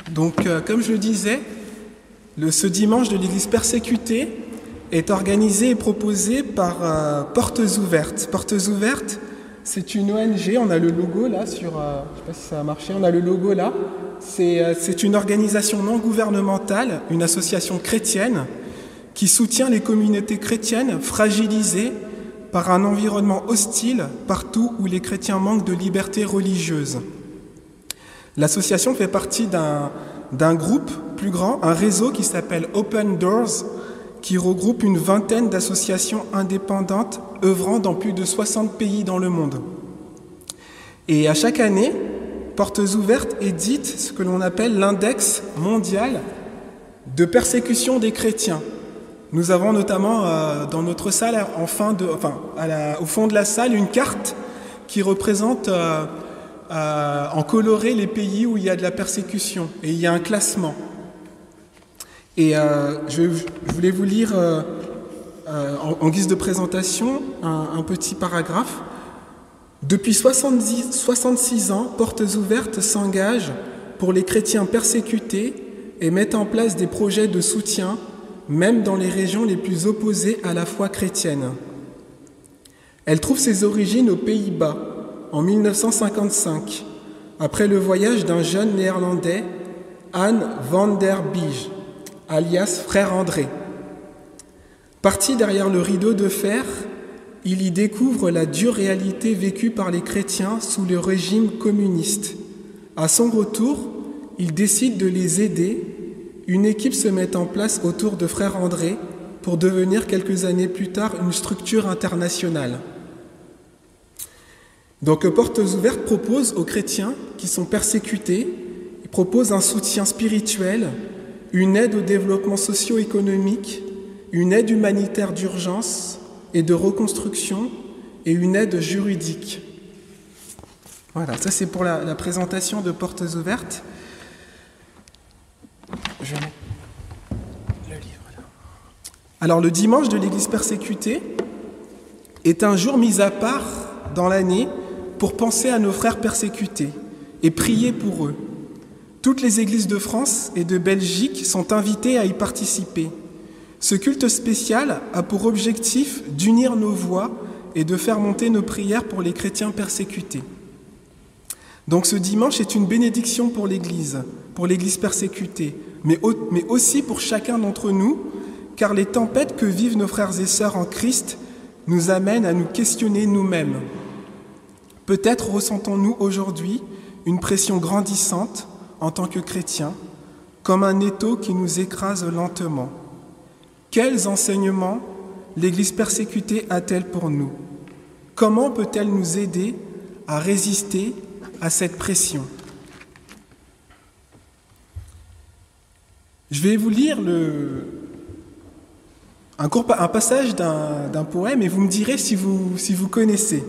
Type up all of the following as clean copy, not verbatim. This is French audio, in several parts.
Donc, comme je le disais, ce dimanche de l'Église persécutée est organisé et proposé par Portes Ouvertes. Portes Ouvertes, c'est une ONG, on a le logo là sur... je ne sais pas si ça a marché, on a le logo là. C'est une organisation non gouvernementale, une association chrétienne qui soutient les communautés chrétiennes fragilisées par un environnement hostile partout où les chrétiens manquent de liberté religieuse. L'association fait partie d'un groupe plus grand, un réseau qui s'appelle Open Doors, qui regroupe une vingtaine d'associations indépendantes œuvrant dans plus de 60 pays dans le monde. Et à chaque année, Portes Ouvertes édite ce que l'on appelle l'index mondial de persécution des chrétiens. Nous avons notamment dans notre salle, au fond de la salle, une carte qui représente en coloré les pays où il y a de la persécution. Et il y a un classement. Et je voulais vous lire en guise de présentation un petit paragraphe. Depuis 66 ans, Portes Ouvertes s'engage pour les chrétiens persécutés et met en place des projets de soutien, même dans les régions les plus opposées à la foi chrétienne. Elle trouve ses origines aux Pays-Bas, en 1955, après le voyage d'un jeune néerlandais, Anne van der Biege, alias Frère André. Parti derrière le rideau de fer, il y découvre la dure réalité vécue par les chrétiens sous le régime communiste. À son retour, il décide de les aider. Une équipe se met en place autour de Frère André pour devenir quelques années plus tard une structure internationale. Donc Portes Ouvertes propose aux chrétiens qui sont persécutés, il propose un soutien spirituel, une aide au développement socio-économique, une aide humanitaire d'urgence et de reconstruction et une aide juridique. Voilà, ça c'est pour la présentation de Portes Ouvertes. Je mets le livre là. Alors le dimanche de l'Église persécutée est un jour mis à part dans l'année pour penser à nos frères persécutés et prier pour eux. Toutes les églises de France et de Belgique sont invitées à y participer. Ce culte spécial a pour objectif d'unir nos voix et de faire monter nos prières pour les chrétiens persécutés. Donc ce dimanche est une bénédiction pour l'Église persécutée, mais aussi pour chacun d'entre nous, car les tempêtes que vivent nos frères et sœurs en Christ nous amènent à nous questionner nous-mêmes. Peut-être ressentons-nous aujourd'hui une pression grandissante en tant que chrétiens, comme un étau qui nous écrase lentement. Quels enseignements l'Église persécutée a-t-elle pour nous? Comment peut-elle nous aider à résister à cette pression? Je vais vous lire un passage d'un poème et vous me direz si vous connaissez.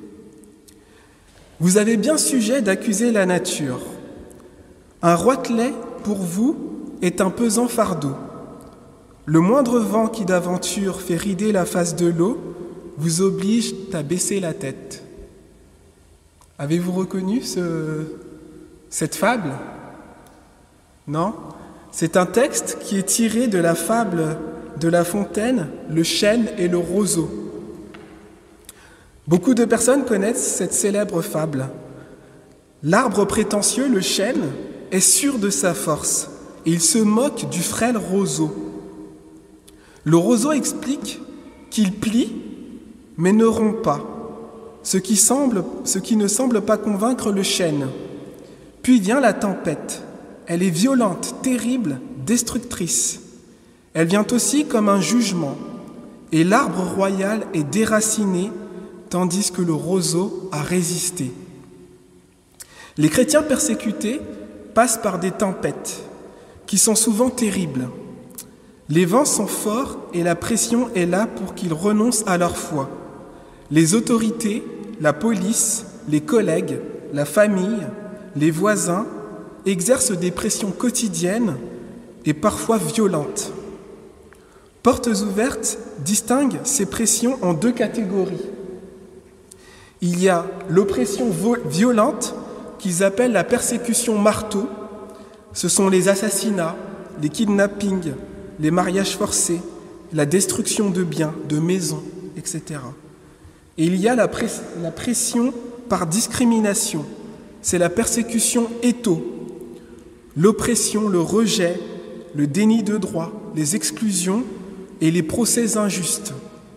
Vous avez bien sujet d'accuser la nature. Un roitelet, pour vous, est un pesant fardeau. Le moindre vent qui d'aventure fait rider la face de l'eau vous oblige à baisser la tête. Avez-vous reconnu cette fable? Non? C'est un texte qui est tiré de la fable de La Fontaine, Le chêne et le roseau. Beaucoup de personnes connaissent cette célèbre fable. L'arbre prétentieux, le chêne, est sûr de sa force et il se moque du frêle roseau. Le roseau explique qu'il plie mais ne rompt pas, ce qui ne semble pas convaincre le chêne. Puis vient la tempête. Elle est violente, terrible, destructrice. Elle vient aussi comme un jugement et l'arbre royal est déraciné tandis que le roseau a résisté. Les chrétiens persécutés passent par des tempêtes qui sont souvent terribles. Les vents sont forts et la pression est là pour qu'ils renoncent à leur foi. Les autorités, la police, les collègues, la famille, les voisins exercent des pressions quotidiennes et parfois violentes. Portes Ouvertes distingue ces pressions en deux catégories. Il y a l'oppression violente qu'ils appellent la persécution marteau, Ce sont les assassinats, les kidnappings, les mariages forcés, la destruction de biens, de maisons, etc. Et il y a la pression par discrimination, c'est la persécution étau, l'oppression, le rejet, le déni de droit, les exclusions et les procès injustes.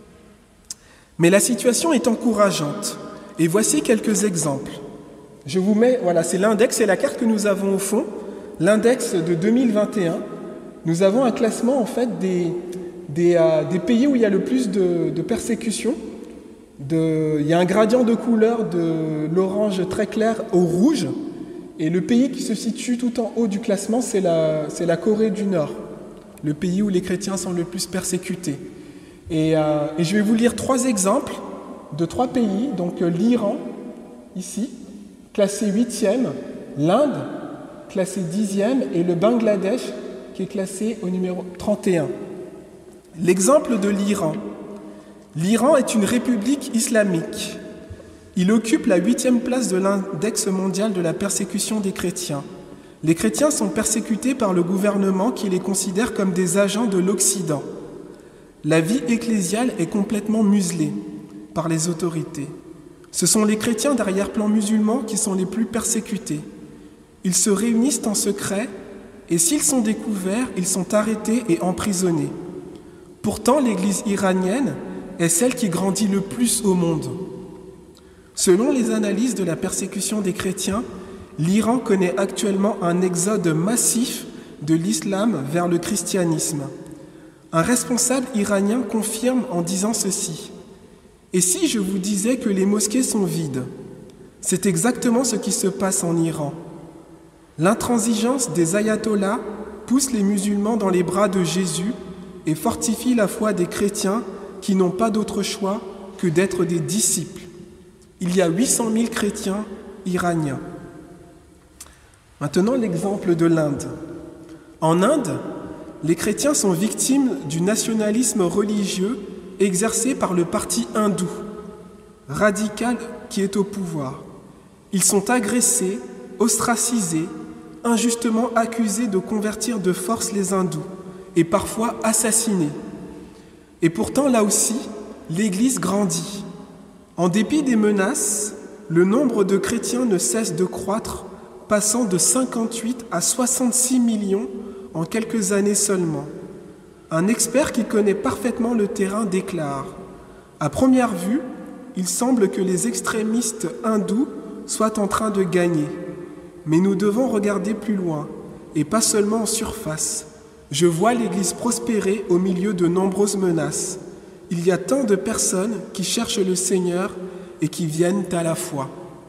Mais la situation est encourageante. Et voici quelques exemples. Je vous mets, voilà, c'est l'index, c'est la carte que nous avons au fond, l'index de 2021. Nous avons un classement en fait des pays où il y a le plus de persécutions. Il y a un gradient de couleur de l'orange très clair au rouge. Et le pays qui se situe tout en haut du classement, c'est la Corée du Nord, le pays où les chrétiens sont le plus persécutés. Et je vais vous lire 3 exemples de 3 pays, donc l'Iran, ici, classé 8e, l'Inde, classé 10e, et le Bangladesh, qui est classé au numéro 31. L'exemple de l'Iran. L'Iran est une république islamique. Il occupe la 8e place de l'index mondial de la persécution des chrétiens. Les chrétiens sont persécutés par le gouvernement qui les considère comme des agents de l'Occident. La vie ecclésiale est complètement muselée par les autorités. Ce sont les chrétiens d'arrière-plan musulmans qui sont les plus persécutés. Ils se réunissent en secret et s'ils sont découverts, ils sont arrêtés et emprisonnés. Pourtant, l'Église iranienne est celle qui grandit le plus au monde. Selon les analyses de la persécution des chrétiens, l'Iran connaît actuellement un exode massif de l'islam vers le christianisme. Un responsable iranien confirme en disant ceci. « Et si je vous disais que les mosquées sont vides ? C'est exactement ce qui se passe en Iran. L'intransigeance des ayatollahs pousse les musulmans dans les bras de Jésus et fortifie la foi des chrétiens qui n'ont pas d'autre choix que d'être des disciples. Il y a 800 000 chrétiens iraniens. » Maintenant, l'exemple de l'Inde. En Inde, les chrétiens sont victimes du nationalisme religieux exercé par le parti hindou, radical qui est au pouvoir. Ils sont agressés, ostracisés, injustement accusés de convertir de force les hindous et parfois assassinés. Et pourtant, là aussi, l'Église grandit. En dépit des menaces, le nombre de chrétiens ne cesse de croître, passant de 58 à 66 millions en quelques années seulement. Un expert qui connaît parfaitement le terrain déclare « À première vue, il semble que les extrémistes hindous soient en train de gagner. Mais nous devons regarder plus loin, et pas seulement en surface. Je vois l'Église prospérer au milieu de nombreuses menaces. Il y a tant de personnes qui cherchent le Seigneur et qui viennent à la foi. »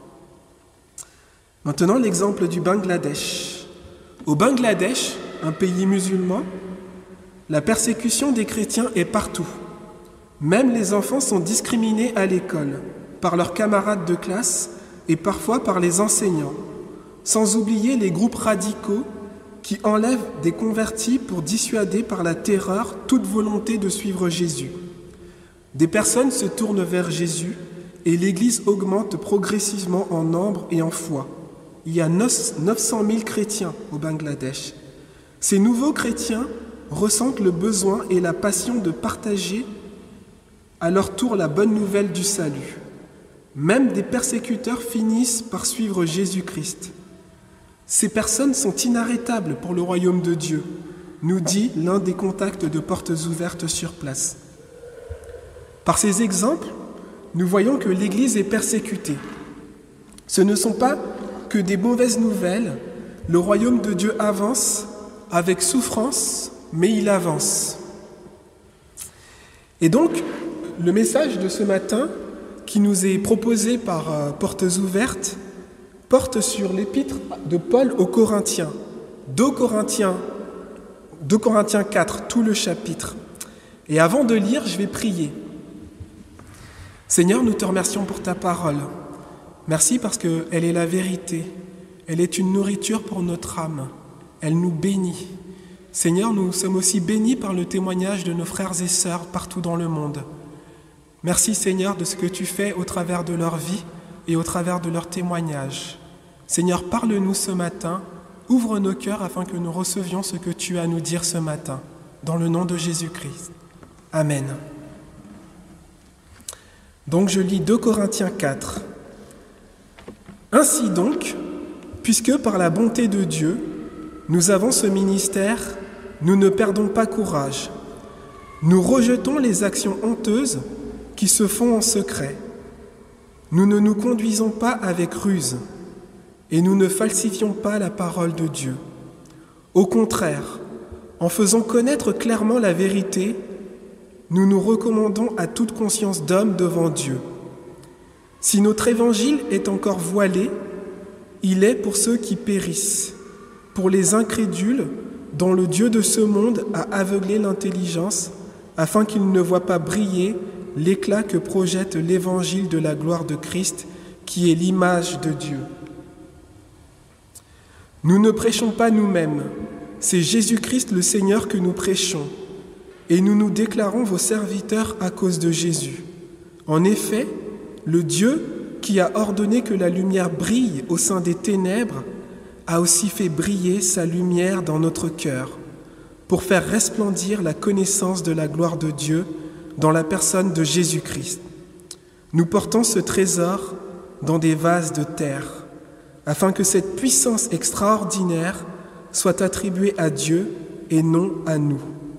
Maintenant, l'exemple du Bangladesh. Au Bangladesh, un pays musulman, la persécution des chrétiens est partout. Même les enfants sont discriminés à l'école, par leurs camarades de classe et parfois par les enseignants, sans oublier les groupes radicaux qui enlèvent des convertis pour dissuader par la terreur toute volonté de suivre Jésus. Des personnes se tournent vers Jésus et l'Église augmente progressivement en nombre et en foi. Il y a 900 000 chrétiens au Bangladesh. Ces nouveaux chrétiens ressentent le besoin et la passion de partager à leur tour la bonne nouvelle du salut. Même des persécuteurs finissent par suivre Jésus-Christ. Ces personnes sont inarrêtables pour le royaume de Dieu, nous dit l'un des contacts de Portes Ouvertes sur place. Par ces exemples, nous voyons que l'Église est persécutée. Ce ne sont pas que des mauvaises nouvelles, le royaume de Dieu avance avec souffrance, mais il avance. Et donc, le message de ce matin, qui nous est proposé par Portes Ouvertes, porte sur l'épître de Paul aux Corinthiens, 2 Corinthiens 4, tout le chapitre. Et avant de lire, je vais prier. Seigneur, nous te remercions pour ta parole. Merci parce qu'elle est la vérité. Elle est une nourriture pour notre âme. Elle nous bénit. Seigneur, nous sommes aussi bénis par le témoignage de nos frères et sœurs partout dans le monde. Merci Seigneur de ce que tu fais au travers de leur vie et au travers de leurs témoignages. Seigneur, parle-nous ce matin, ouvre nos cœurs afin que nous recevions ce que tu as à nous dire ce matin. Dans le nom de Jésus-Christ. Amen. Donc je lis 2 Corinthiens 4. Ainsi donc, puisque par la bonté de Dieu, nous avons ce ministère, nous ne perdons pas courage. Nous rejetons les actions honteuses qui se font en secret. Nous ne nous conduisons pas avec ruse et nous ne falsifions pas la parole de Dieu. Au contraire, en faisant connaître clairement la vérité, nous nous recommandons à toute conscience d'homme devant Dieu. Si notre évangile est encore voilé, il est pour ceux qui périssent, pour les incrédules dont le Dieu de ce monde a aveuglé l'intelligence, afin qu'ils ne voient pas briller l'éclat que projette l'évangile de la gloire de Christ, qui est l'image de Dieu. Nous ne prêchons pas nous-mêmes, c'est Jésus-Christ le Seigneur que nous prêchons, et nous nous déclarons vos serviteurs à cause de Jésus. En effet, le Dieu qui a ordonné que la lumière brille au sein des ténèbres a aussi fait briller sa lumière dans notre cœur, pour faire resplendir la connaissance de la gloire de Dieu dans la personne de Jésus-Christ. Nous portons ce trésor dans des vases de terre, afin que cette puissance extraordinaire soit attribuée à Dieu et non à nous.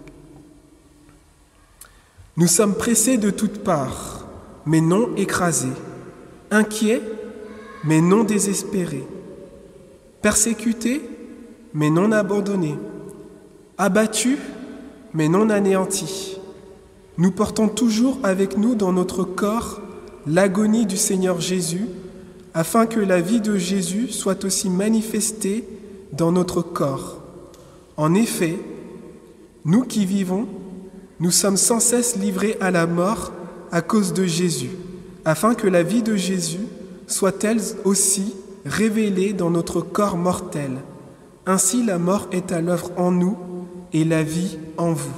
Nous sommes pressés de toutes parts, mais non écrasés, inquiets, mais non désespérés, persécutés, mais non abandonnés, abattus, mais non anéantis. Nous portons toujours avec nous dans notre corps l'agonie du Seigneur Jésus, afin que la vie de Jésus soit aussi manifestée dans notre corps. En effet, nous qui vivons, nous sommes sans cesse livrés à la mort à cause de Jésus, afin que la vie de Jésus soit elle aussi révélée dans notre corps mortel. Ainsi la mort est à l'œuvre en nous et la vie en vous.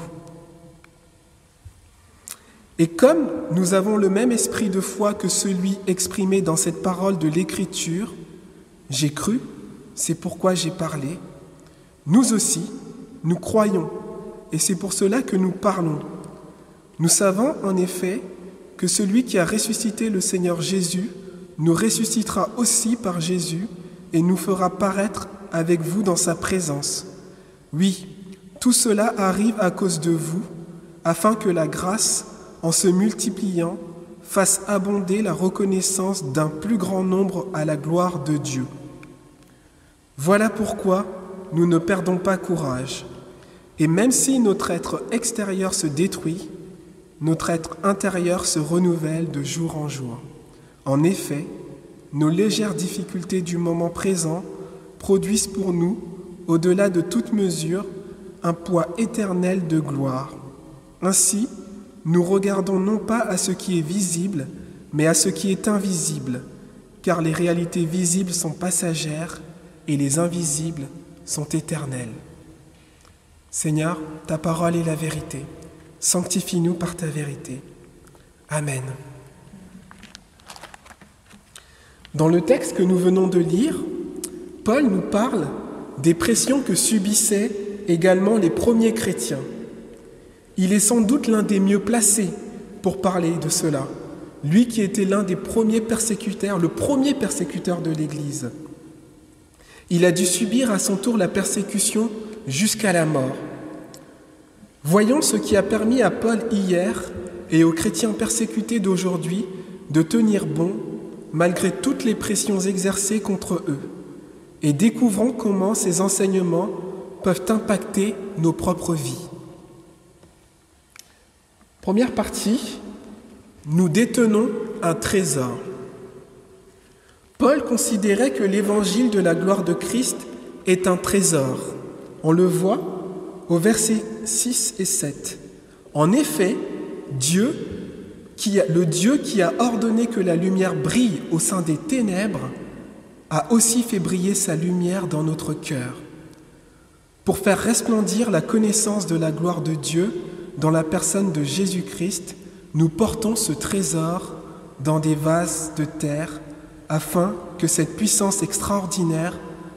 Et comme nous avons le même esprit de foi que celui exprimé dans cette parole de l'Écriture, j'ai cru, c'est pourquoi j'ai parlé, nous aussi, nous croyons, et c'est pour cela que nous parlons. Nous savons en effet que celui qui a ressuscité le Seigneur Jésus nous ressuscitera aussi par Jésus et nous fera paraître avec vous dans sa présence. Oui, tout cela arrive à cause de vous, afin que la grâce, en se multipliant, fasse abonder la reconnaissance d'un plus grand nombre à la gloire de Dieu. Voilà pourquoi nous ne perdons pas courage. Et même si notre être extérieur se détruit, notre être intérieur se renouvelle de jour en jour. En effet, nos légères difficultés du moment présent produisent pour nous, au-delà de toute mesure, un poids éternel de gloire. Ainsi, nous regardons non pas à ce qui est visible, mais à ce qui est invisible, car les réalités visibles sont passagères et les invisibles sont éternelles. Seigneur, ta parole est la vérité. Sanctifie-nous par ta vérité. Amen. Dans le texte que nous venons de lire, Paul nous parle des pressions que subissaient également les premiers chrétiens. Il est sans doute l'un des mieux placés pour parler de cela, lui qui était l'un des premiers persécuteurs, le premier persécuteur de l'Église. Il a dû subir à son tour la persécution jusqu'à la mort. Voyons ce qui a permis à Paul hier et aux chrétiens persécutés d'aujourd'hui de tenir bon malgré toutes les pressions exercées contre eux, et découvrons comment ces enseignements peuvent impacter nos propres vies. Première partie, nous détenons un trésor. Paul considérait que l'évangile de la gloire de Christ est un trésor. On le voit au verset 6 et 7. En effet, le Dieu qui a ordonné que la lumière brille au sein des ténèbres a aussi fait briller sa lumière dans notre cœur, pour faire resplendir la connaissance de la gloire de Dieu dans la personne de Jésus-Christ. Nous portons ce trésor dans des vases de terre, afin que cette puissance extraordinaire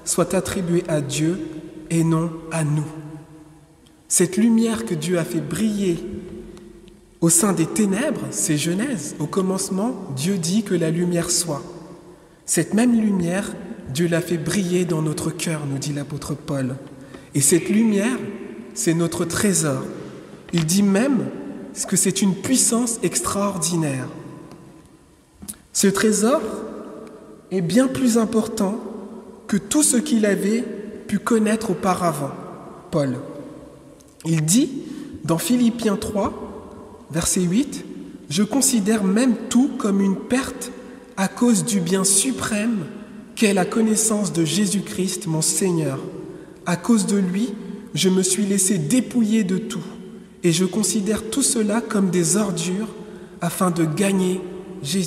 soit attribuée à Dieu et non à nous. Cette lumière que Dieu a fait briller au sein des ténèbres, c'est Genèse. Au commencement, Dieu dit que la lumière soit. Cette même lumière, Dieu l'a fait briller dans notre cœur, nous dit l'apôtre Paul. Et cette lumière, c'est notre trésor. Il dit même que c'est une puissance extraordinaire. Ce trésor est bien plus important que tout ce qu'il avait pu connaître auparavant, Paul. Il dit dans Philippiens 3, verset 8, « Je considère même tout comme une perte à cause du bien suprême qu'est la connaissance de Jésus-Christ, mon Seigneur. À cause de lui, je me suis laissé dépouiller de tout, et je considère tout cela comme des ordures afin de gagner Jésus-Christ. »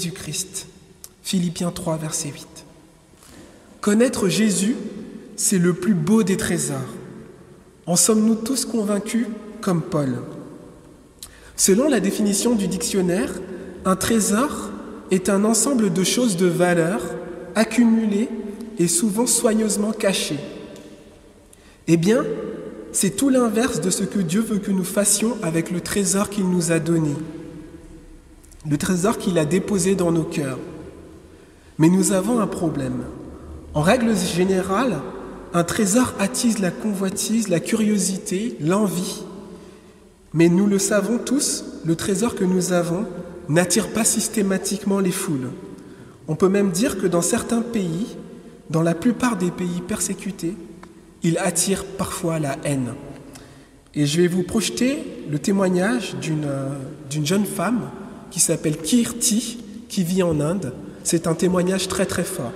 Philippiens 3, verset 8. Connaître Jésus, c'est le plus beau des trésors. En sommes-nous tous convaincus comme Paul? Selon la définition du dictionnaire, un trésor est un ensemble de choses de valeur accumulées et souvent soigneusement cachées. Eh bien, c'est tout l'inverse de ce que Dieu veut que nous fassions avec le trésor qu'il nous a donné, le trésor qu'il a déposé dans nos cœurs. Mais nous avons un problème. En règle générale, un trésor attise la convoitise, la curiosité, l'envie. Mais nous le savons tous, le trésor que nous avons n'attire pas systématiquement les foules. On peut même dire que dans certains pays, dans la plupart des pays persécutés, il attire parfois la haine. Et je vais vous projeter le témoignage d'une jeune femme qui s'appelle Kirti, qui vit en Inde. C'est un témoignage très très fort.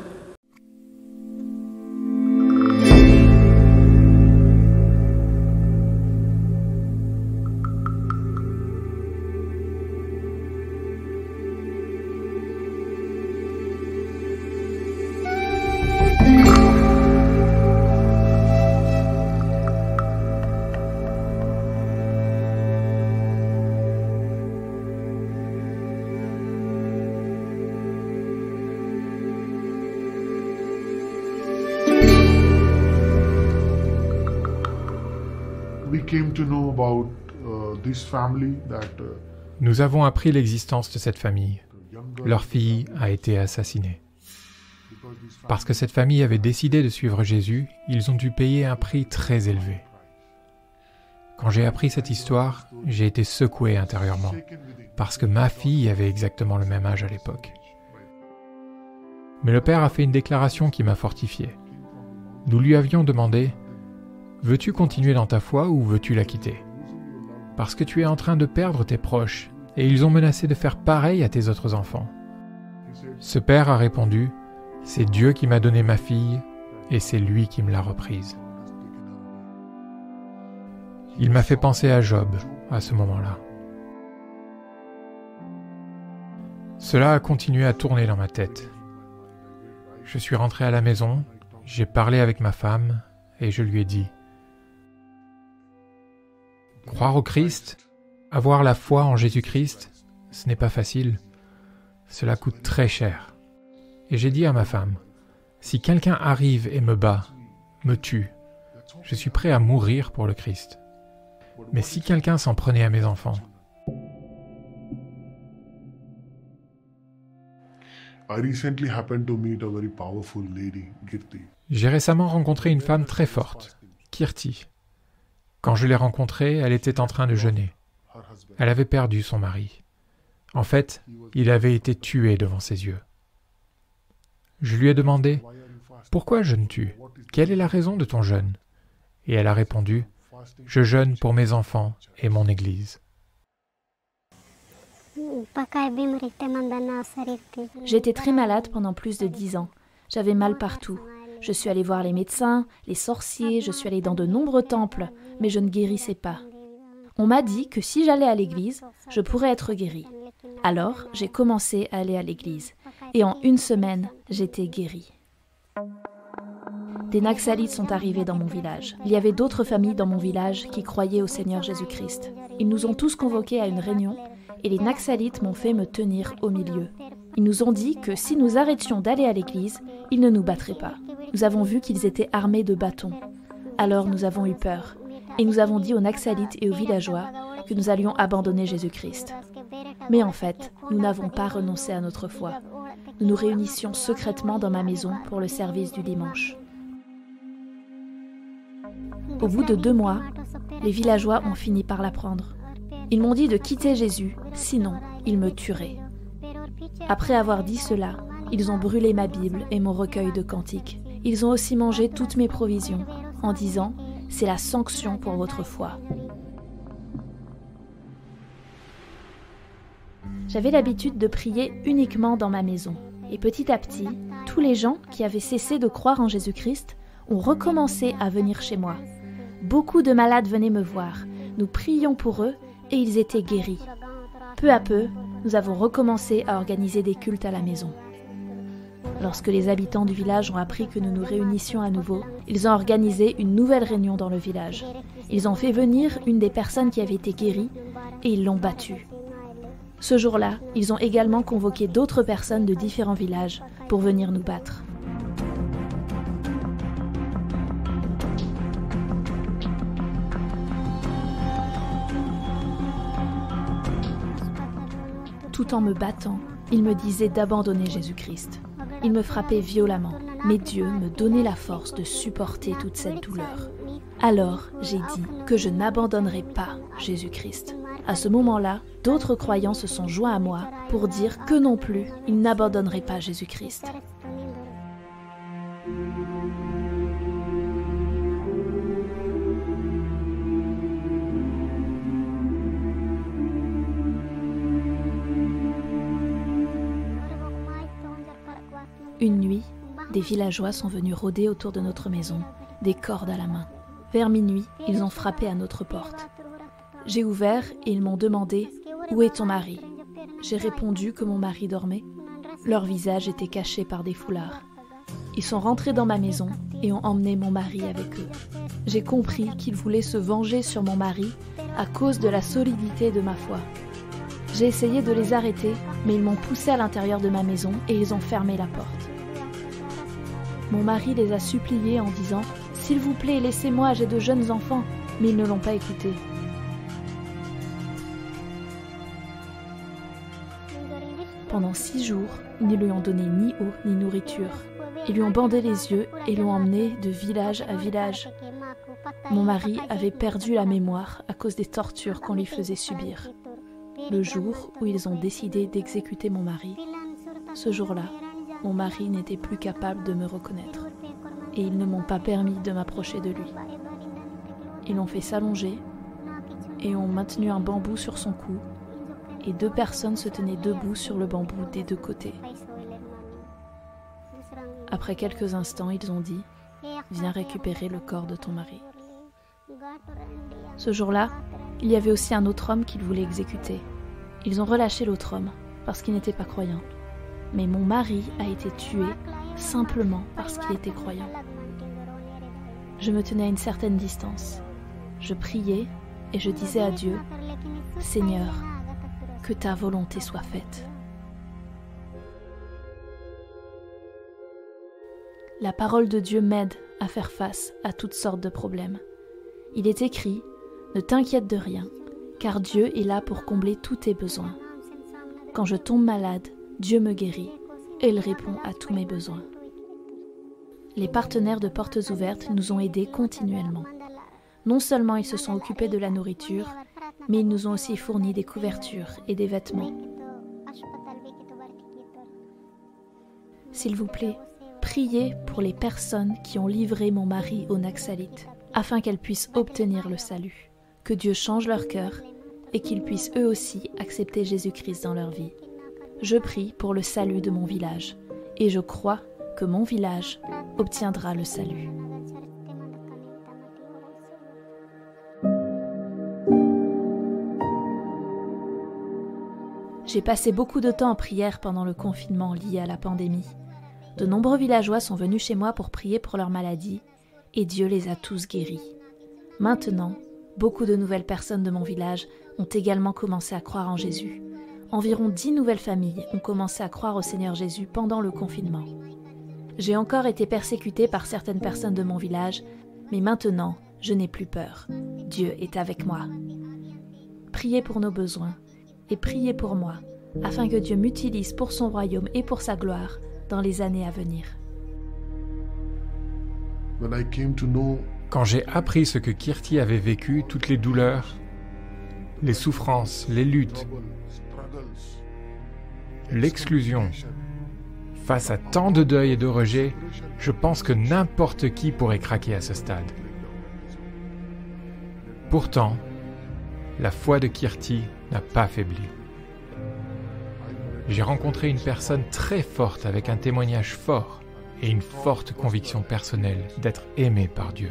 Nous avons appris l'existence de cette famille. Leur fille a été assassinée. Parce que cette famille avait décidé de suivre Jésus, ils ont dû payer un prix très élevé. Quand j'ai appris cette histoire, j'ai été secoué intérieurement, parce que ma fille avait exactement le même âge à l'époque. Mais le père a fait une déclaration qui m'a fortifié. Nous lui avions demandé « Veux-tu continuer dans ta foi ou veux-tu la quitter ? Parce que tu es en train de perdre tes proches et ils ont menacé de faire pareil à tes autres enfants. » Ce père a répondu « C'est Dieu qui m'a donné ma fille et c'est lui qui me l'a reprise. » Il m'a fait penser à Job à ce moment-là. Cela a continué à tourner dans ma tête. Je suis rentré à la maison, j'ai parlé avec ma femme et je lui ai dit « Croire au Christ, avoir la foi en Jésus-Christ, ce n'est pas facile. Cela coûte très cher. » Et j'ai dit à ma femme « Si quelqu'un arrive et me bat, me tue, je suis prêt à mourir pour le Christ. Mais si quelqu'un s'en prenait à mes enfants, » J'ai récemment rencontré une femme très forte, Kirti. Quand je l'ai rencontrée, elle était en train de jeûner. Elle avait perdu son mari. En fait, il avait été tué devant ses yeux. Je lui ai demandé « Pourquoi jeûnes-tu ? Quelle est la raison de ton jeûne ?» Et elle a répondu « Je jeûne pour mes enfants et mon Église. » J'étais très malade pendant plus de 10 ans. J'avais mal partout. Je suis allée voir les médecins, les sorciers, je suis allée dans de nombreux temples, mais je ne guérissais pas. On m'a dit que si j'allais à l'église, je pourrais être guérie. Alors, j'ai commencé à aller à l'église. Et en 1 semaine, j'étais guérie. Des Naxalites sont arrivés dans mon village. Il y avait d'autres familles dans mon village qui croyaient au Seigneur Jésus-Christ. Ils nous ont tous convoqués à une réunion et les Naxalites m'ont fait me tenir au milieu. Ils nous ont dit que si nous arrêtions d'aller à l'église, ils ne nous battraient pas. nous avons vu qu'ils étaient armés de bâtons. Alors nous avons eu peur, et nous avons dit aux Naxalites et aux villageois que nous allions abandonner Jésus-Christ. Mais en fait, nous n'avons pas renoncé à notre foi. Nous nous réunissions secrètement dans ma maison pour le service du dimanche. Au bout de 2 mois, les villageois ont fini par l'apprendre. Ils m'ont dit de quitter Jésus, sinon ils me tueraient. Après avoir dit cela, ils ont brûlé ma Bible et mon recueil de cantiques. Ils ont aussi mangé toutes mes provisions, en disant « C'est la sanction pour votre foi ». J'avais l'habitude de prier uniquement dans ma maison. Et petit à petit, tous les gens qui avaient cessé de croire en Jésus-Christ ont recommencé à venir chez moi. Beaucoup de malades venaient me voir. Nous prions pour eux et ils étaient guéris. Peu à peu, nous avons recommencé à organiser des cultes à la maison. Lorsque les habitants du village ont appris que nous nous réunissions à nouveau, ils ont organisé une nouvelle réunion dans le village. Ils ont fait venir une des personnes qui avait été guérie et ils l'ont battue. Ce jour-là, ils ont également convoqué d'autres personnes de différents villages pour venir nous battre. Tout en me battant, ils me disaient d'abandonner Jésus-Christ. Ils me frappaient violemment, mais Dieu me donnait la force de supporter toute cette douleur. Alors, j'ai dit que je n'abandonnerai pas Jésus-Christ. À ce moment-là, d'autres croyants se sont joints à moi pour dire que non plus, ils n'abandonneraient pas Jésus-Christ. Une nuit, des villageois sont venus rôder autour de notre maison, des cordes à la main. Vers minuit, ils ont frappé à notre porte. J'ai ouvert et ils m'ont demandé « Où est ton mari ?» J'ai répondu que mon mari dormait. Leur visage était caché par des foulards. Ils sont rentrés dans ma maison et ont emmené mon mari avec eux. J'ai compris qu'ils voulaient se venger sur mon mari à cause de la solidité de ma foi. J'ai essayé de les arrêter, mais ils m'ont poussé à l'intérieur de ma maison et ils ont fermé la porte. Mon mari les a suppliés en disant « S'il vous plaît, laissez-moi, j'ai de jeunes enfants », mais ils ne l'ont pas écouté. Pendant 6 jours, ils ne lui ont donné ni eau ni nourriture. Ils lui ont bandé les yeux et l'ont emmené de village à village. Mon mari avait perdu la mémoire à cause des tortures qu'on lui faisait subir. Le jour où ils ont décidé d'exécuter mon mari, ce jour-là, mon mari n'était plus capable de me reconnaître et ils ne m'ont pas permis de m'approcher de lui. Ils l'ont fait s'allonger et ont maintenu un bambou sur son cou et 2 personnes se tenaient debout sur le bambou des 2 côtés. Après quelques instants, ils ont dit « Viens récupérer le corps de ton mari ». Ce jour-là, il y avait aussi un autre homme qu'ils voulaient exécuter. Ils ont relâché l'autre homme parce qu'il n'était pas croyant. Mais mon mari a été tué simplement parce qu'il était croyant. Je me tenais à une certaine distance. Je priais et je disais à Dieu « Seigneur, que ta volonté soit faite ». La parole de Dieu m'aide à faire face à toutes sortes de problèmes. Il est écrit « Ne t'inquiète de rien, car Dieu est là pour combler tous tes besoins. Quand je tombe malade, Dieu me guérit et il répond à tous mes besoins. » Les partenaires de Portes Ouvertes nous ont aidés continuellement. Non seulement ils se sont occupés de la nourriture, mais ils nous ont aussi fourni des couvertures et des vêtements. S'il vous plaît, priez pour les personnes qui ont livré mon mari aux Naxalites, afin qu'elles puissent obtenir le salut, que Dieu change leur cœur et qu'ils puissent eux aussi accepter Jésus-Christ dans leur vie. Je prie pour le salut de mon village et je crois que mon village obtiendra le salut. J'ai passé beaucoup de temps en prière pendant le confinement lié à la pandémie. De nombreux villageois sont venus chez moi pour prier pour leur maladie et Dieu les a tous guéris. Maintenant, beaucoup de nouvelles personnes de mon village ont également commencé à croire en Jésus. Environ 10 nouvelles familles ont commencé à croire au Seigneur Jésus pendant le confinement. J'ai encore été persécutée par certaines personnes de mon village, mais maintenant, je n'ai plus peur. Dieu est avec moi. Priez pour nos besoins et priez pour moi, afin que Dieu m'utilise pour son royaume et pour sa gloire dans les années à venir. Quand j'ai appris ce que Kirti avait vécu, toutes les douleurs, les souffrances, les luttes, l'exclusion, face à tant de deuil et de rejet, je pense que n'importe qui pourrait craquer à ce stade. Pourtant, la foi de Kirti n'a pas faibli. J'ai rencontré une personne très forte avec un témoignage fort et une forte conviction personnelle d'être aimé par Dieu.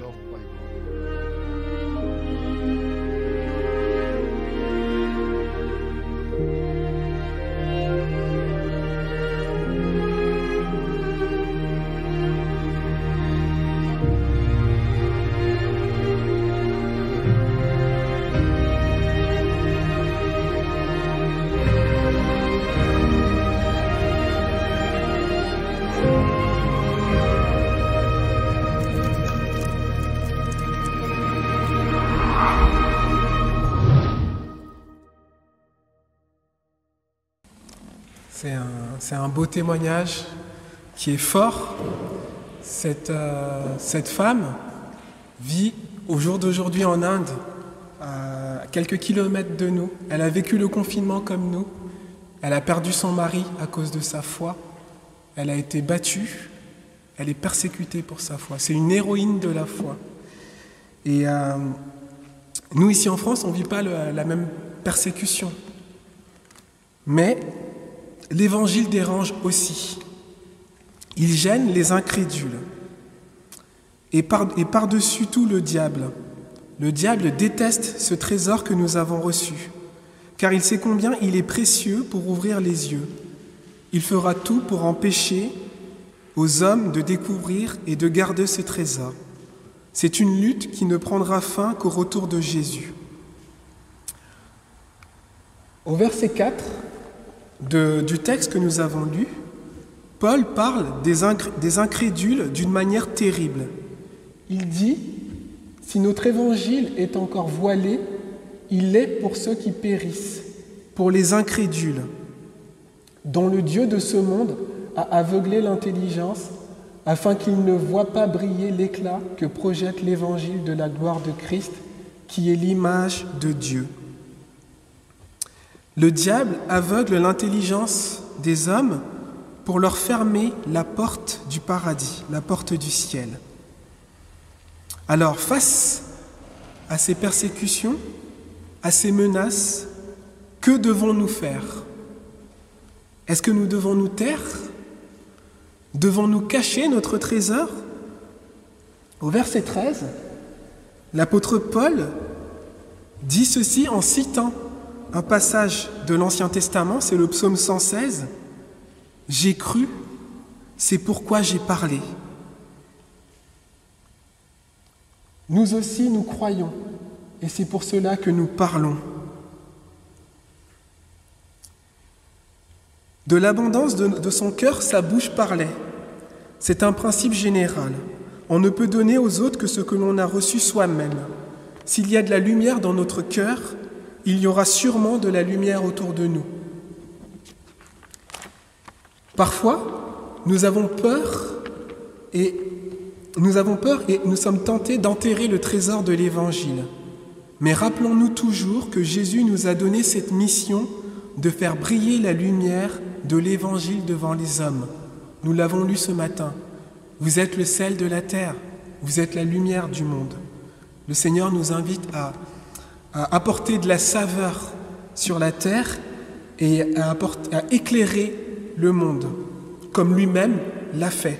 C'est un beau témoignage qui est fort. Cette femme vit au jour d'aujourd'hui en Inde, à quelques kilomètres de nous. Elle a vécu le confinement comme nous. Elle a perdu son mari à cause de sa foi. Elle a été battue. Elle est persécutée pour sa foi. C'est une héroïne de la foi. Et nous, ici en France, on ne vit pas la même persécution. Mais l'Évangile dérange aussi. Il gêne les incrédules. Et par-dessus tout, le diable. Le diable déteste ce trésor que nous avons reçu, car il sait combien il est précieux pour ouvrir les yeux. Il fera tout pour empêcher aux hommes de découvrir et de garder ce trésor. C'est une lutte qui ne prendra fin qu'au retour de Jésus. Au verset 4, du texte que nous avons lu, Paul parle des incrédules d'une manière terrible. Il dit « Si notre évangile est encore voilé, il l'est pour ceux qui périssent, pour les incrédules, dont le Dieu de ce monde a aveuglé l'intelligence, afin qu'ils ne voient pas briller l'éclat que projette l'évangile de la gloire de Christ, qui est l'image de Dieu. » Le diable aveugle l'intelligence des hommes pour leur fermer la porte du paradis, la porte du ciel. Alors, face à ces persécutions, à ces menaces, que devons-nous faire? Est-ce que nous devons nous taire? Devons-nous cacher notre trésor? Au verset 13, l'apôtre Paul dit ceci en citant un passage de l'Ancien Testament, c'est le psaume 116. « J'ai cru, c'est pourquoi j'ai parlé. » Nous aussi, nous croyons, et c'est pour cela que nous parlons. De l'abondance de son cœur, sa bouche parlait. C'est un principe général. On ne peut donner aux autres que ce que l'on a reçu soi-même. S'il y a de la lumière dans notre cœur, il y aura sûrement de la lumière autour de nous. Parfois, nous avons peur et nous sommes tentés d'enterrer le trésor de l'Évangile. Mais rappelons-nous toujours que Jésus nous a donné cette mission de faire briller la lumière de l'Évangile devant les hommes. Nous l'avons lu ce matin. Vous êtes le sel de la terre, vous êtes la lumière du monde. Le Seigneur nous invite à apporter de la saveur sur la terre et à éclairer le monde, comme lui-même l'a fait.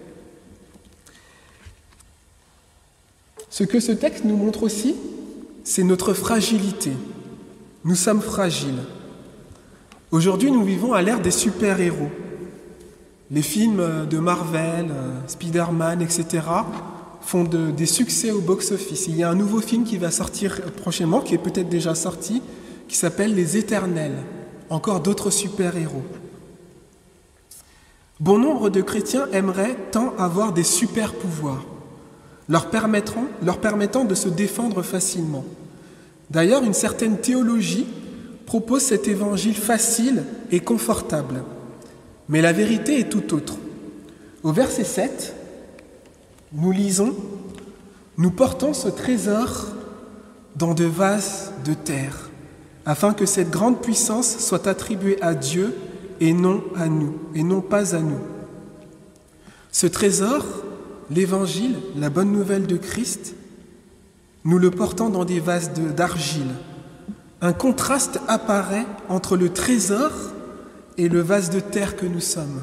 Ce que ce texte nous montre aussi, c'est notre fragilité. Nous sommes fragiles. Aujourd'hui, nous vivons à l'ère des super-héros. Les films de Marvel, Spider-Man, etc. font des succès au box-office. Il y a un nouveau film qui va sortir prochainement, qui est peut-être déjà sorti, qui s'appelle Les Éternels. Encore d'autres super-héros. Bon nombre de chrétiens aimeraient tant avoir des super pouvoirs, leur permettant de se défendre facilement. D'ailleurs, une certaine théologie propose cet évangile facile et confortable. Mais la vérité est tout autre. Au verset 7, nous lisons « Nous portons ce trésor dans de vases de terre, afin que cette grande puissance soit attribuée à Dieu et non à nous, et non pas à nous. » Ce trésor, l'évangile, la bonne nouvelle de Christ, nous le portons dans des vases d'argile. Un contraste apparaît entre le trésor et le vase de terre que nous sommes.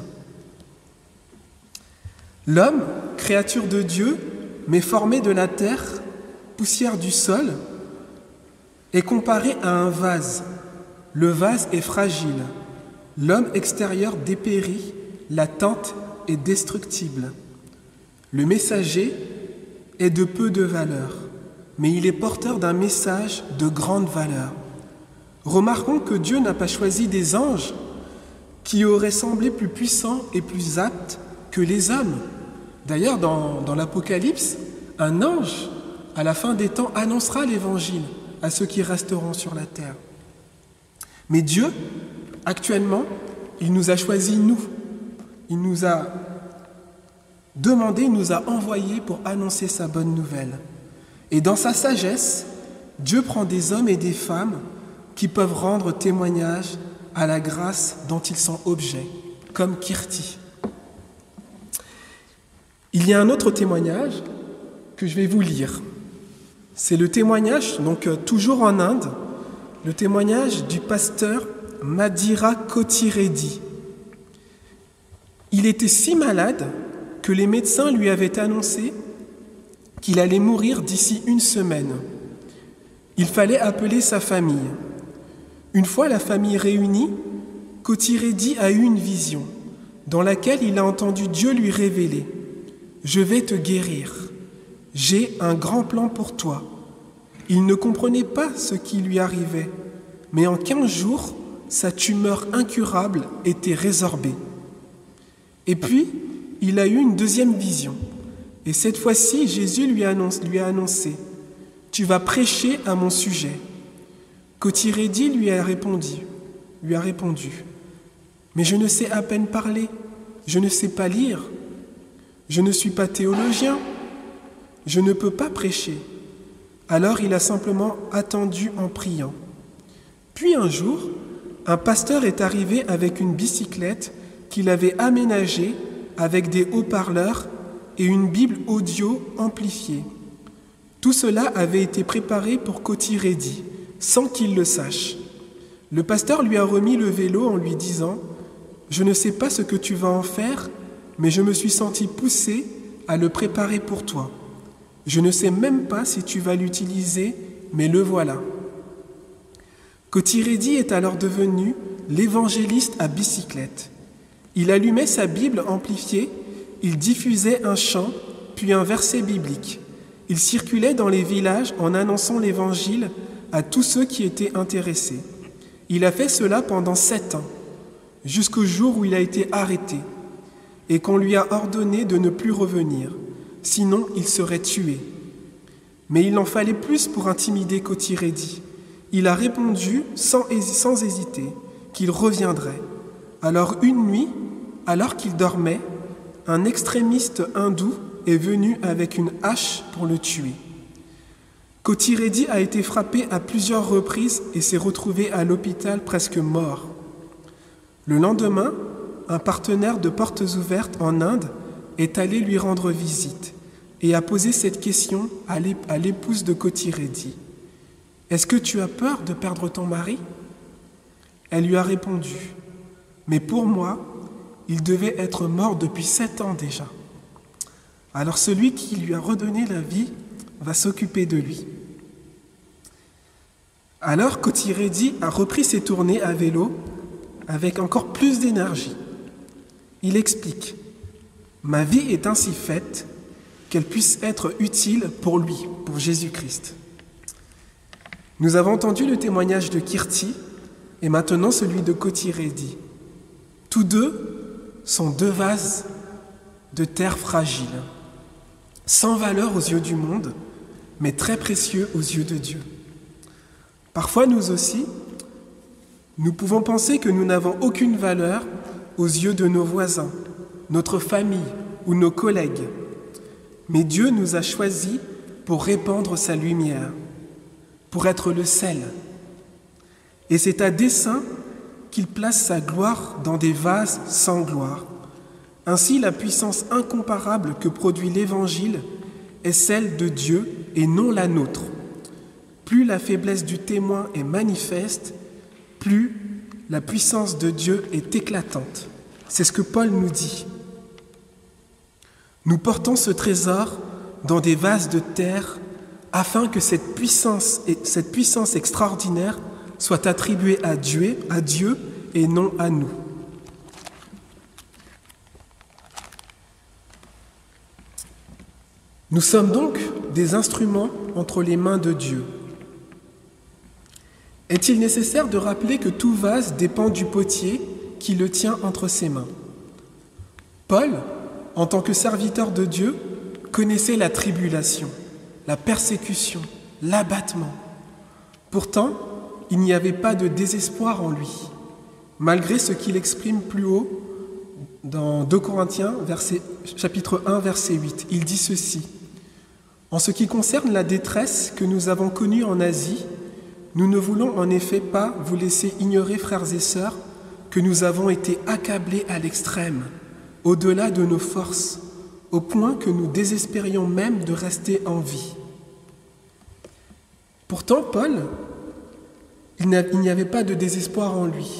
L'homme, créature de Dieu, mais formé de la terre, poussière du sol, est comparé à un vase. Le vase est fragile. L'homme extérieur dépérit, la tente est destructible. Le messager est de peu de valeur, mais il est porteur d'un message de grande valeur. Remarquons que Dieu n'a pas choisi des anges qui auraient semblé plus puissants et plus aptes que les hommes. D'ailleurs, dans l'Apocalypse, un ange, à la fin des temps, annoncera l'évangile à ceux qui resteront sur la terre. Mais Dieu, actuellement, il nous a choisis, nous. Il nous a demandé, il nous a envoyés pour annoncer sa bonne nouvelle. Et dans sa sagesse, Dieu prend des hommes et des femmes qui peuvent rendre témoignage à la grâce dont ils sont objets, comme Kirti. Il y a un autre témoignage que je vais vous lire. C'est le témoignage, donc toujours en Inde, le témoignage du pasteur Madhira Koti Reddy. Il était si malade que les médecins lui avaient annoncé qu'il allait mourir d'ici une semaine. Il fallait appeler sa famille. Une fois la famille réunie, Koti Reddy a eu une vision dans laquelle il a entendu Dieu lui révéler « Je vais te guérir. J'ai un grand plan pour toi. » Il ne comprenait pas ce qui lui arrivait, mais en 15 jours, sa tumeur incurable était résorbée. Et puis, il a eu une deuxième vision. Et cette fois-ci, Jésus lui a annoncé « Tu vas prêcher à mon sujet. » Koti Reddy lui a répondu « Mais je ne sais à peine parler, je ne sais pas lire, je ne suis pas théologien, je ne peux pas prêcher. » Alors il a simplement attendu en priant. Puis un jour, un pasteur est arrivé avec une bicyclette qu'il avait aménagée avec des haut-parleurs et une Bible audio amplifiée. Tout cela avait été préparé pour Koti Reddy, sans qu'il le sache. Le pasteur lui a remis le vélo en lui disant « Je ne sais pas ce que tu vas en faire, mais je me suis senti poussé à le préparer pour toi. Je ne sais même pas si tu vas l'utiliser, mais le voilà. » Koti Reddy est alors devenu l'évangéliste à bicyclette. Il allumait sa Bible amplifiée, il diffusait un chant, puis un verset biblique. Il circulait dans les villages en annonçant l'évangile à tous ceux qui étaient intéressés. Il a fait cela pendant 7 ans, jusqu'au jour où il a été arrêté et qu'on lui a ordonné de ne plus revenir, sinon il serait tué. Mais il en fallait plus pour intimider Koti Reddy. Il a répondu sans hésiter qu'il reviendrait. Alors une nuit, alors qu'il dormait, un extrémiste hindou est venu avec une hache pour le tuer. Koti Reddy a été frappé à plusieurs reprises et s'est retrouvé à l'hôpital presque mort. Le lendemain, un partenaire de Portes Ouvertes en Inde est allé lui rendre visite et a posé cette question à l'épouse de Koti Reddy. « Est-ce que tu as peur de perdre ton mari ?» Elle lui a répondu « Mais pour moi, il devait être mort depuis 7 ans déjà. Alors celui qui lui a redonné la vie va s'occuper de lui. » Alors Koti Reddy a repris ses tournées à vélo avec encore plus d'énergie. Il explique « Ma vie est ainsi faite qu'elle puisse être utile pour lui, pour Jésus-Christ. » Nous avons entendu le témoignage de Kirti et maintenant celui de Koti Reddy. Tous deux sont deux vases de terre fragile, sans valeur aux yeux du monde, mais très précieux aux yeux de Dieu. Parfois, nous aussi, nous pouvons penser que nous n'avons aucune valeur aux yeux de nos voisins, notre famille ou nos collègues. Mais Dieu nous a choisis pour répandre sa lumière, pour être le sel. Et c'est à dessein qu'il place sa gloire dans des vases sans gloire. Ainsi, la puissance incomparable que produit l'Évangile est celle de Dieu et non la nôtre. Plus la faiblesse du témoin est manifeste, plus la puissance de Dieu est éclatante. C'est ce que Paul nous dit. Nous portons ce trésor dans des vases de terre afin que cette puissance extraordinaire soit attribuée à Dieu et non à nous. Nous sommes donc des instruments entre les mains de Dieu. Est-il nécessaire de rappeler que tout vase dépend du potier qui le tient entre ses mains? Paul, en tant que serviteur de Dieu, connaissait la tribulation, la persécution, l'abattement. Pourtant, il n'y avait pas de désespoir en lui, malgré ce qu'il exprime plus haut dans 2 Corinthiens, chapitre 1, verset 8. Il dit ceci: « En ce qui concerne la détresse que nous avons connue en Asie, nous ne voulons en effet pas vous laisser ignorer, frères et sœurs, que nous avons été accablés à l'extrême, au-delà de nos forces, au point que nous désespérions même de rester en vie. » Pourtant, Paul, il n'y avait pas de désespoir en lui,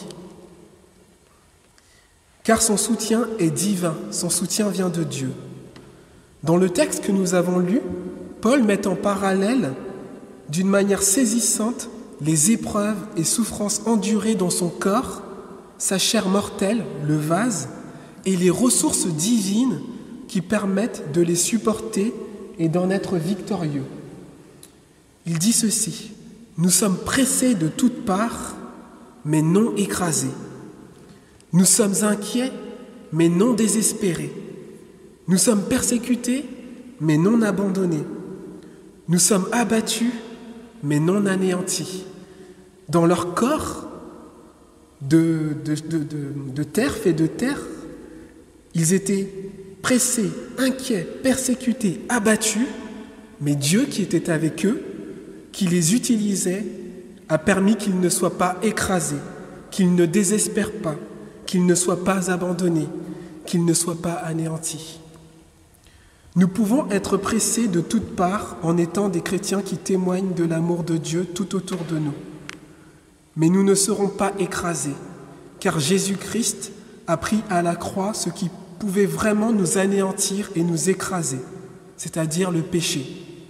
car son soutien est divin, son soutien vient de Dieu. Dans le texte que nous avons lu, Paul met en parallèle, d'une manière saisissante, les épreuves et souffrances endurées dans son corps, sa chair mortelle, le vase, et les ressources divines qui permettent de les supporter et d'en être victorieux. Il dit ceci: « Nous sommes pressés de toutes parts, mais non écrasés. Nous sommes inquiets, mais non désespérés. Nous sommes persécutés, mais non abandonnés. Nous sommes abattus, mais non anéantis. » Dans leur corps de terre, fait de terre, ils étaient pressés, inquiets, persécutés, abattus, mais Dieu qui était avec eux, qui les utilisait, a permis qu'ils ne soient pas écrasés, qu'ils ne désespèrent pas, qu'ils ne soient pas abandonnés, qu'ils ne soient pas anéantis. Nous pouvons être pressés de toutes parts en étant des chrétiens qui témoignent de l'amour de Dieu tout autour de nous. Mais nous ne serons pas écrasés, car Jésus-Christ a pris à la croix ce qui pouvait vraiment nous anéantir et nous écraser, c'est-à-dire le péché.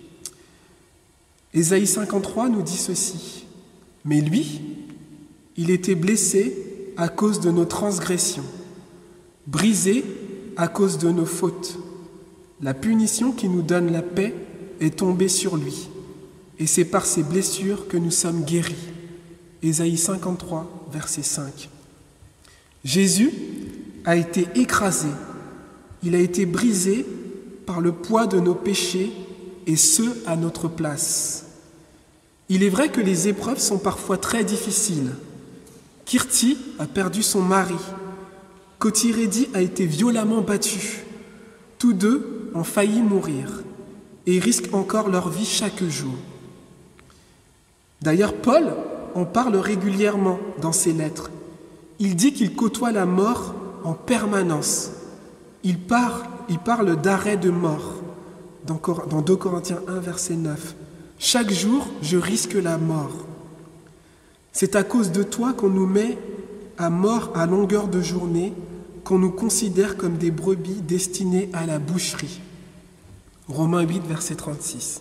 Ésaïe 53 nous dit ceci: « Mais lui, il était blessé à cause de nos transgressions, brisé à cause de nos fautes. La punition qui nous donne la paix est tombée sur lui, et c'est par ses blessures que nous sommes guéris. » Ésaïe 53, verset 5. Jésus a été écrasé, il a été brisé par le poids de nos péchés et ce, à notre place. Il est vrai que les épreuves sont parfois très difficiles. Kirti a perdu son mari, Kotiredi a été violemment battu. Tous deux ont failli mourir et risquent encore leur vie chaque jour. D'ailleurs, Paul en parle régulièrement dans ses lettres. Il dit qu'il côtoie la mort en permanence. Il parle d'arrêt de mort dans 2 Corinthiens 1, verset 9. « Chaque jour, je risque la mort. C'est à cause de toi qu'on nous met à mort à longueur de journée, qu'on nous considère comme des brebis destinées à la boucherie. » Romains 8, verset 36.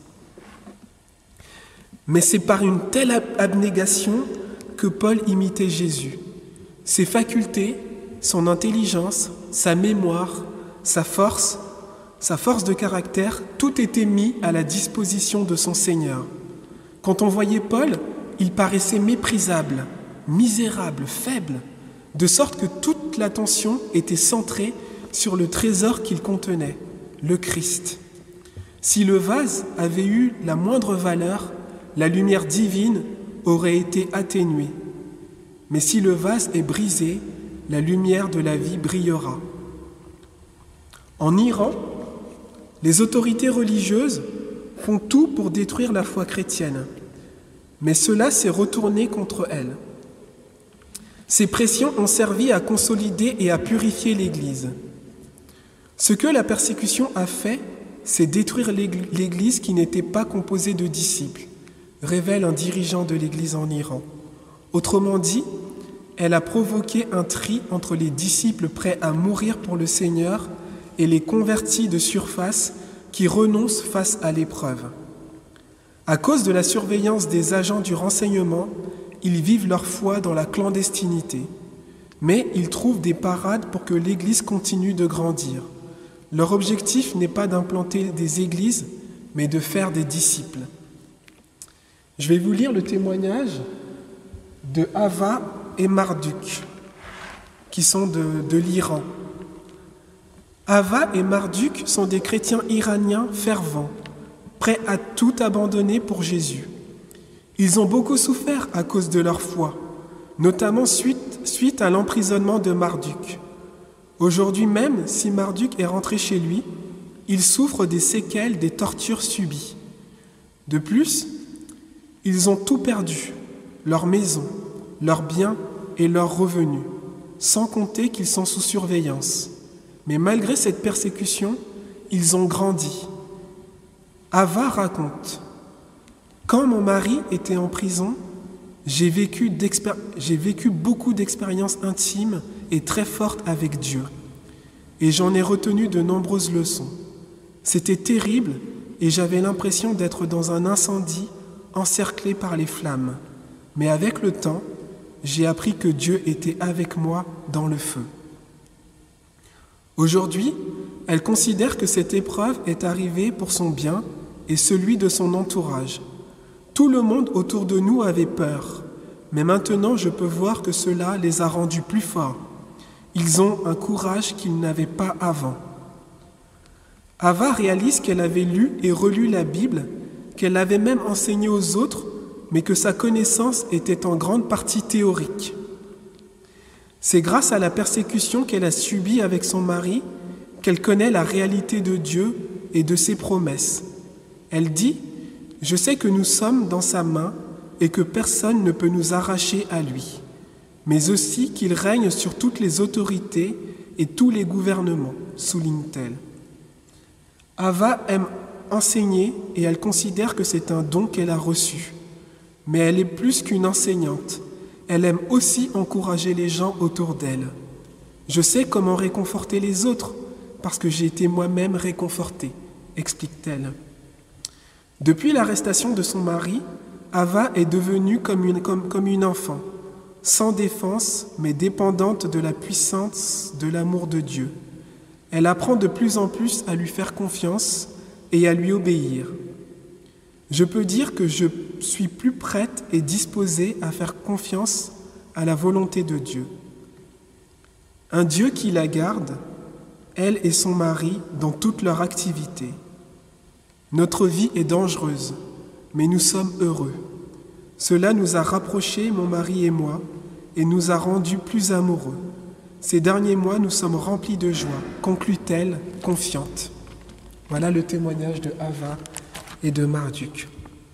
Mais c'est par une telle abnégation que Paul imitait Jésus. Ses facultés, son intelligence, sa mémoire, sa force de caractère, tout était mis à la disposition de son Seigneur. Quand on voyait Paul, il paraissait méprisable, misérable, faible, de sorte que toute l'attention était centrée sur le trésor qu'il contenait, le Christ. Si le vase avait eu la moindre valeur, la lumière divine aurait été atténuée. Mais si le vase est brisé, la lumière de la vie brillera. En Iran, les autorités religieuses font tout pour détruire la foi chrétienne, mais cela s'est retourné contre elles. Ces pressions ont servi à consolider et à purifier l'Église. Ce que la persécution a fait, c'est détruire l'Église qui n'était pas composée de disciples, révèle un dirigeant de l'Église en Iran. Autrement dit, elle a provoqué un tri entre les disciples prêts à mourir pour le Seigneur et les convertis de surface qui renoncent face à l'épreuve. À cause de la surveillance des agents du renseignement, ils vivent leur foi dans la clandestinité, mais ils trouvent des parades pour que l'Église continue de grandir. Leur objectif n'est pas d'implanter des églises, mais de faire des disciples. Je vais vous lire le témoignage de Ava et Marduk, qui sont de l'Iran. Ava et Marduk sont des chrétiens iraniens fervents, prêts à tout abandonner pour Jésus. Ils ont beaucoup souffert à cause de leur foi, notamment suite à l'emprisonnement de Marduk. Aujourd'hui même, si Marduk est rentré chez lui, il souffre des séquelles des tortures subies. De plus, ils ont tout perdu, leur maison, leurs biens et leurs revenus, sans compter qu'ils sont sous surveillance. Mais malgré cette persécution, ils ont grandi. Ava raconte « Quand mon mari était en prison, j'ai vécu beaucoup d'expériences intimes et très fortes avec Dieu. Et j'en ai retenu de nombreuses leçons. C'était terrible et j'avais l'impression d'être dans un incendie encerclé par les flammes. Mais avec le temps, j'ai appris que Dieu était avec moi dans le feu. » Aujourd'hui, elle considère que cette épreuve est arrivée pour son bien et celui de son entourage. Tout le monde autour de nous avait peur, mais maintenant je peux voir que cela les a rendus plus forts. Ils ont un courage qu'ils n'avaient pas avant. Ava réalise qu'elle avait lu et relu la Bible, qu'elle avait même enseigné aux autres, mais que sa connaissance était en grande partie théorique. C'est grâce à la persécution qu'elle a subie avec son mari qu'elle connaît la réalité de Dieu et de ses promesses. Elle dit « Je sais que nous sommes dans sa main et que personne ne peut nous arracher à lui, mais aussi qu'il règne sur toutes les autorités et tous les gouvernements », souligne-t-elle. Ava aime enseigner et elle considère que c'est un don qu'elle a reçu. Mais elle est plus qu'une enseignante. Elle aime aussi encourager les gens autour d'elle. Je sais comment réconforter les autres parce que j'ai été moi-même réconfortée, explique-t-elle. Depuis l'arrestation de son mari, Ava est devenue comme une enfant, sans défense mais dépendante de la puissance de l'amour de Dieu. Elle apprend de plus en plus à lui faire confiance et à lui obéir. Je peux dire que je suis plus prête et disposée à faire confiance à la volonté de Dieu. Un Dieu qui la garde, elle et son mari, dans toute leur activité. Notre vie est dangereuse, mais nous sommes heureux. Cela nous a rapprochés, mon mari et moi, et nous a rendus plus amoureux. Ces derniers mois, nous sommes remplis de joie, conclut-elle, confiante. Voilà le témoignage de Ava et de Marduk.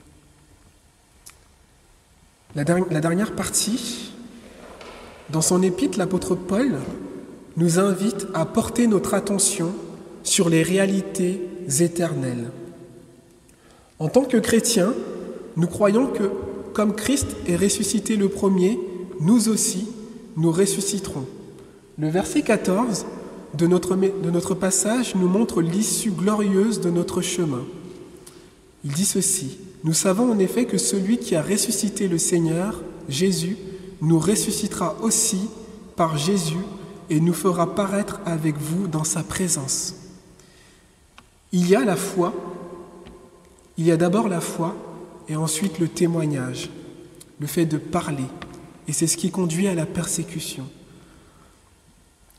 La dernière partie, dans son épître, l'apôtre Paul nous invite à porter notre attention sur les réalités éternelles. En tant que chrétiens, nous croyons que, comme Christ est ressuscité le premier, nous aussi, nous ressusciterons. Le verset 14 de notre passage nous montre l'issue glorieuse de notre chemin. Il dit ceci: « Nous savons en effet que celui qui a ressuscité le Seigneur, Jésus, nous ressuscitera aussi par Jésus et nous fera paraître avec vous dans sa présence. » Il y a la foi, il y a d'abord la foi et ensuite le témoignage, le fait de parler, et c'est ce qui conduit à la persécution.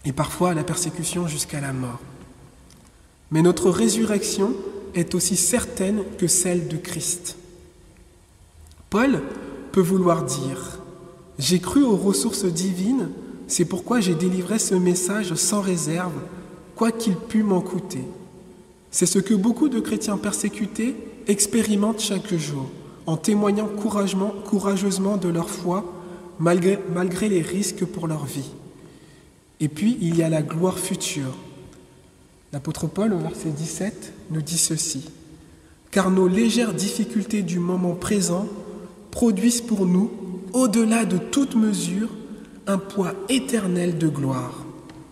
et parfois à la persécution jusqu'à la mort. Mais notre résurrection est aussi certaine que celle de Christ. Paul peut vouloir dire « J'ai cru aux ressources divines, c'est pourquoi j'ai délivré ce message sans réserve, quoi qu'il pût m'en coûter. » C'est ce que beaucoup de chrétiens persécutés expérimentent chaque jour, en témoignant courageusement de leur foi, malgré les risques pour leur vie. Et puis, il y a la gloire future. L'apôtre Paul, au verset 17, nous dit ceci. « Car nos légères difficultés du moment présent produisent pour nous, au-delà de toute mesure, un poids éternel de gloire. »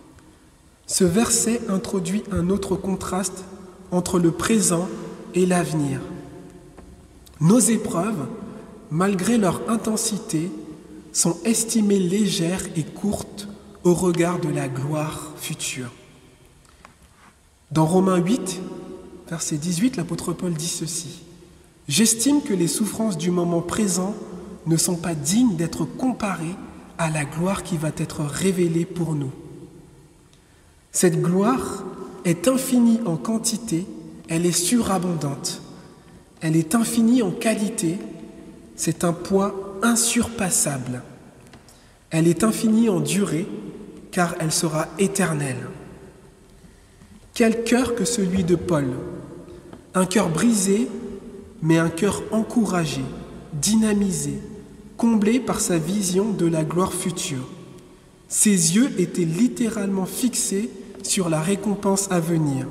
Ce verset introduit un autre contraste entre le présent et l'avenir. Nos épreuves, malgré leur intensité, sont estimées légères et courtes au regard de la gloire future. Dans Romains 8, verset 18, l'apôtre Paul dit ceci. « J'estime que les souffrances du moment présent ne sont pas dignes d'être comparées à la gloire qui va être révélée pour nous. Cette gloire est infinie en quantité, elle est surabondante. Elle est infinie en qualité, c'est un poids insurpassable. Elle est infinie en durée, car elle sera éternelle. » Quel cœur que celui de Paul, un cœur brisé, mais un cœur encouragé, dynamisé, comblé par sa vision de la gloire future. Ses yeux étaient littéralement fixés sur la récompense à venir.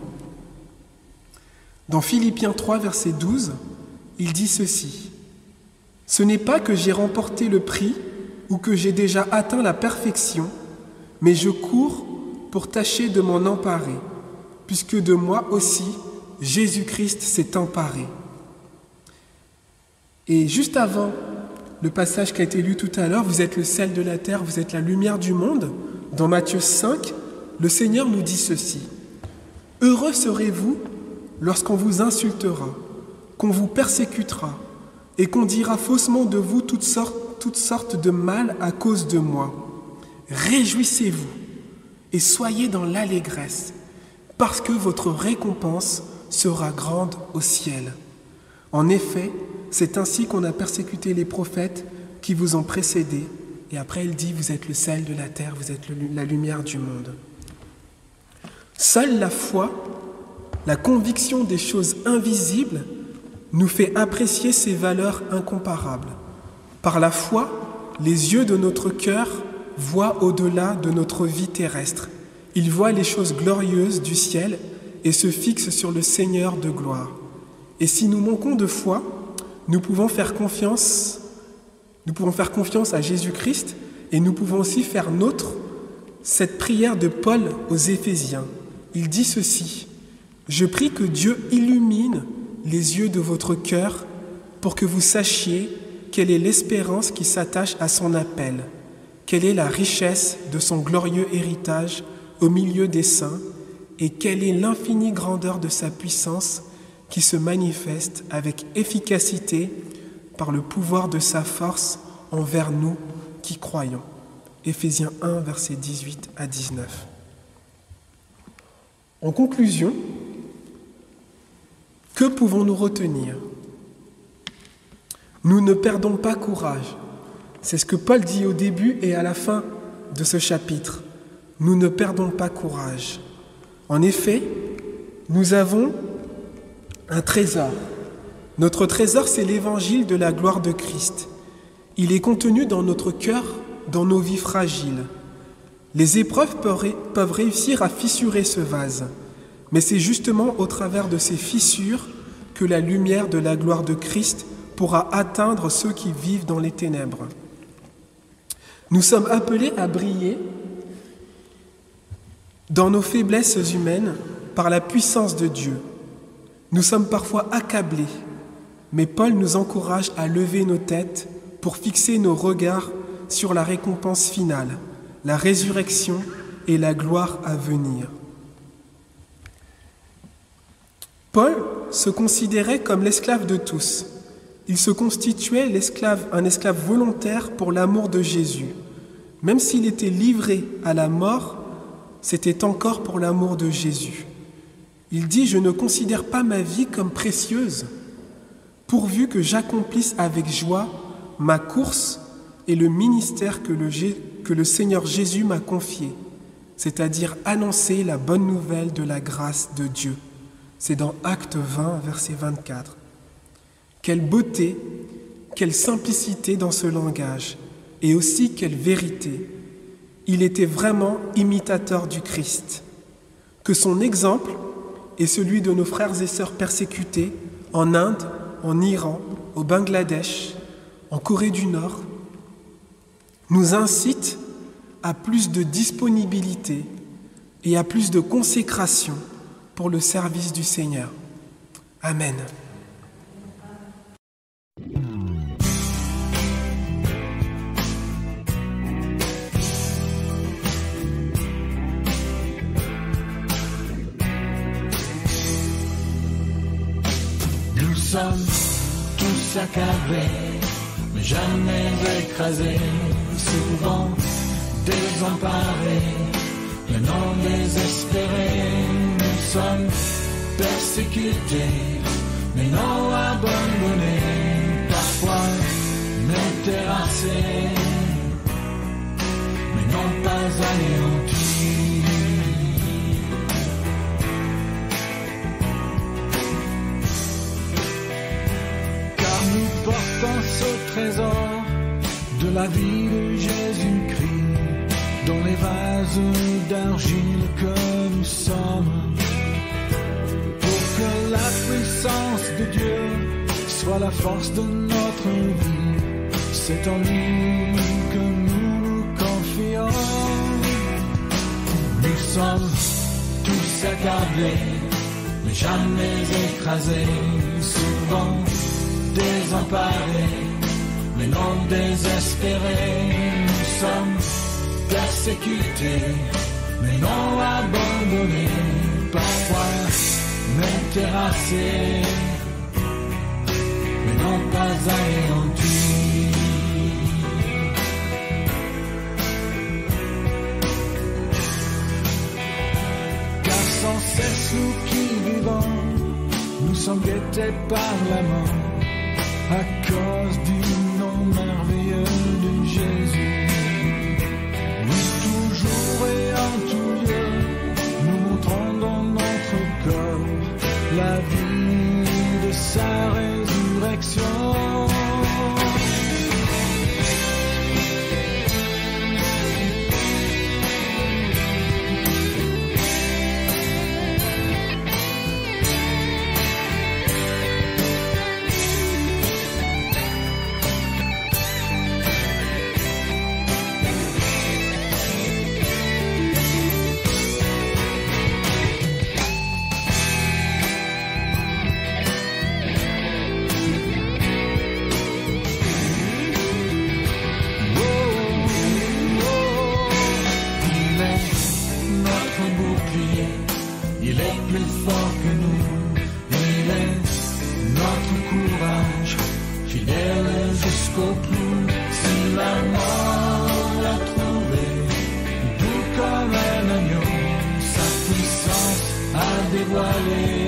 Dans Philippiens 3, verset 12, il dit ceci. « Ce n'est pas que j'ai remporté le prix ou que j'ai déjà atteint la perfection, mais je cours pour tâcher de m'en emparer, puisque de moi aussi, Jésus-Christ s'est emparé. » Et juste avant le passage qui a été lu tout à l'heure, vous êtes le sel de la terre, vous êtes la lumière du monde. Dans Matthieu 5, le Seigneur nous dit ceci. « Heureux serez-vous lorsqu'on vous insultera, qu'on vous persécutera et qu'on dira faussement de vous toutes sortes de mal à cause de moi. Réjouissez-vous et soyez dans l'allégresse, parce que votre récompense sera grande au ciel. En effet, c'est ainsi qu'on a persécuté les prophètes qui vous ont précédés. » Et après, il dit, vous êtes le sel de la terre, vous êtes la lumière du monde. Seule la foi, la conviction des choses invisibles, nous fait apprécier ces valeurs incomparables. Par la foi, les yeux de notre cœur voient au-delà de notre vie terrestre. Ils voient les choses glorieuses du ciel et se fixent sur le Seigneur de gloire. Et si nous manquons de foi, nous pouvons faire confiance à Jésus-Christ et nous pouvons aussi faire nôtre cette prière de Paul aux Éphésiens. Il dit ceci, « Je prie que Dieu illumine les yeux de votre cœur pour que vous sachiez quelle est l'espérance qui s'attache à son appel, quelle est la richesse de son glorieux héritage au milieu des saints et quelle est l'infinie grandeur de sa puissance qui se manifeste avec efficacité par le pouvoir de sa force envers nous qui croyons. » Éphésiens 1, versets 18 à 19. En conclusion, que pouvons-nous retenir ? Nous ne perdons pas courage. C'est ce que Paul dit au début et à la fin de ce chapitre. Nous ne perdons pas courage. En effet, nous avons un trésor. Notre trésor, c'est l'évangile de la gloire de Christ. Il est contenu dans notre cœur, dans nos vies fragiles. Les épreuves peuvent réussir à fissurer ce vase, mais c'est justement au travers de ces fissures que la lumière de la gloire de Christ pourra atteindre ceux qui vivent dans les ténèbres. Nous sommes appelés à briller dans nos faiblesses humaines par la puissance de Dieu. Nous sommes parfois accablés, mais Paul nous encourage à lever nos têtes pour fixer nos regards sur la récompense finale, la résurrection et la gloire à venir. Paul se considérait comme l'esclave de tous. Il se constituait un esclave volontaire pour l'amour de Jésus. Même s'il était livré à la mort c'était encore pour l'amour de Jésus. Il dit « Je ne considère pas ma vie comme précieuse, pourvu que j'accomplisse avec joie ma course et le ministère que le Seigneur Jésus m'a confié, c'est-à-dire annoncer la bonne nouvelle de la grâce de Dieu. » C'est dans Actes 20, verset 24. Quelle beauté, quelle simplicité dans ce langage, et aussi quelle vérité. Il était vraiment imitateur du Christ. Que son exemple et celui de nos frères et sœurs persécutés en Inde, en Iran, au Bangladesh, en Corée du Nord, nous incite à plus de disponibilité et à plus de consécration pour le service du Seigneur. Amen. Nous sommes tous accablés, mais jamais écrasés, souvent désemparés, mais non désespérés. Nous sommes persécutés, mais non abandonnés, parfois mais terrassés, mais non pas anéantis. Car nous portons ce trésor de la vie de Jésus-Christ dans les vases d'argile que nous sommes, pour que la puissance de Dieu soit la force de notre vie. C'est en lui que nous nous confions. Nous sommes tous accablés, mais jamais écrasés, souvent désemparés, mais non désespérés. Nous sommes persécutés, mais non abandonnés, parfois mais terrassés, mais non pas anéantis. Car sans cesse nous qui vivons, nous sommes guettés par la mort, à cause du nom merveilleux de Jésus. Oui, toujours et en tout lieu, nous montrons dans notre corps la vie de sa résurrection. Il est plus fort que nous, il est notre courage, fidèle jusqu'au clou. Si la mort l'a trouvé, doux comme un agneau, sa puissance a dévoilé.